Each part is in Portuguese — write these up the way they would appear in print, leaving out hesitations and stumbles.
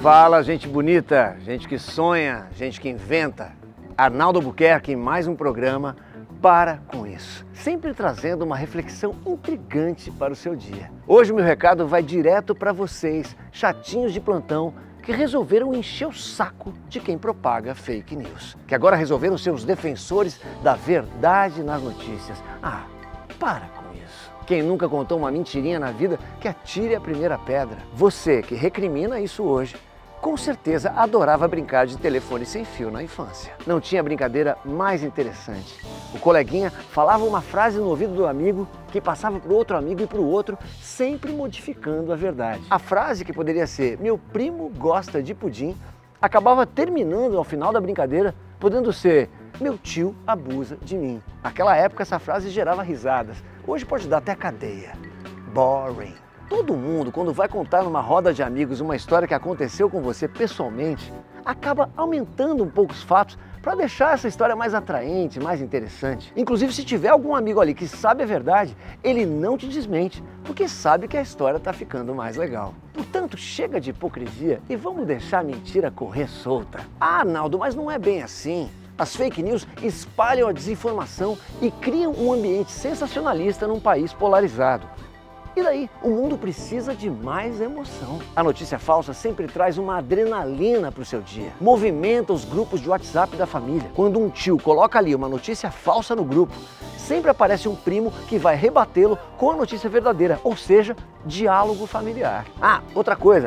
Fala, gente bonita, gente que sonha, gente que inventa. Arnaldo Albuquerque em mais um programa Para Com Isso. Sempre trazendo uma reflexão intrigante para o seu dia. Hoje o meu recado vai direto para vocês, chatinhos de plantão, que resolveram encher o saco de quem propaga fake news. Que agora resolveram ser os defensores da verdade nas notícias. Ah, para com isso. Quem nunca contou uma mentirinha na vida, que atire a primeira pedra. Você que recrimina isso hoje, com certeza adorava brincar de telefone sem fio na infância. Não tinha brincadeira mais interessante. O coleguinha falava uma frase no ouvido do amigo, que passava para o outro amigo e para o outro, sempre modificando a verdade. A frase que poderia ser "meu primo gosta de pudim", acabava terminando ao final da brincadeira, podendo ser "meu tio abusa de mim". Naquela época essa frase gerava risadas. Hoje pode dar até cadeia. Boring. Todo mundo, quando vai contar numa roda de amigos uma história que aconteceu com você pessoalmente, acaba aumentando um pouco os fatos para deixar essa história mais atraente, mais interessante. Inclusive, se tiver algum amigo ali que sabe a verdade, ele não te desmente, porque sabe que a história está ficando mais legal. Portanto, chega de hipocrisia e vamos deixar a mentira correr solta. Ah, Arnaldo, mas não é bem assim. As fake news espalham a desinformação e criam um ambiente sensacionalista num país polarizado. E daí, o mundo precisa de mais emoção. A notícia falsa sempre traz uma adrenalina para o seu dia. Movimenta os grupos de WhatsApp da família. Quando um tio coloca ali uma notícia falsa no grupo, sempre aparece um primo que vai rebatê-lo com a notícia verdadeira, ou seja, diálogo familiar. Ah, outra coisa.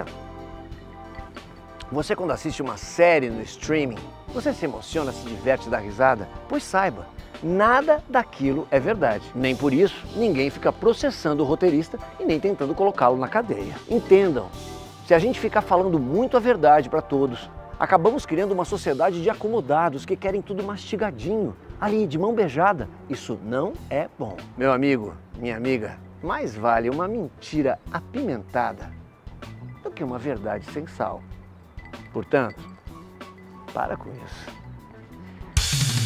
Você quando assiste uma série no streaming, você se emociona, se diverte, dá risada? Pois saiba, nada daquilo é verdade. Nem por isso, ninguém fica processando o roteirista e nem tentando colocá-lo na cadeia. Entendam, se a gente ficar falando muito a verdade para todos, acabamos criando uma sociedade de acomodados que querem tudo mastigadinho, ali, de mão beijada. Isso não é bom. Meu amigo, minha amiga, mais vale uma mentira apimentada do que uma verdade sem sal. Portanto, para com isso.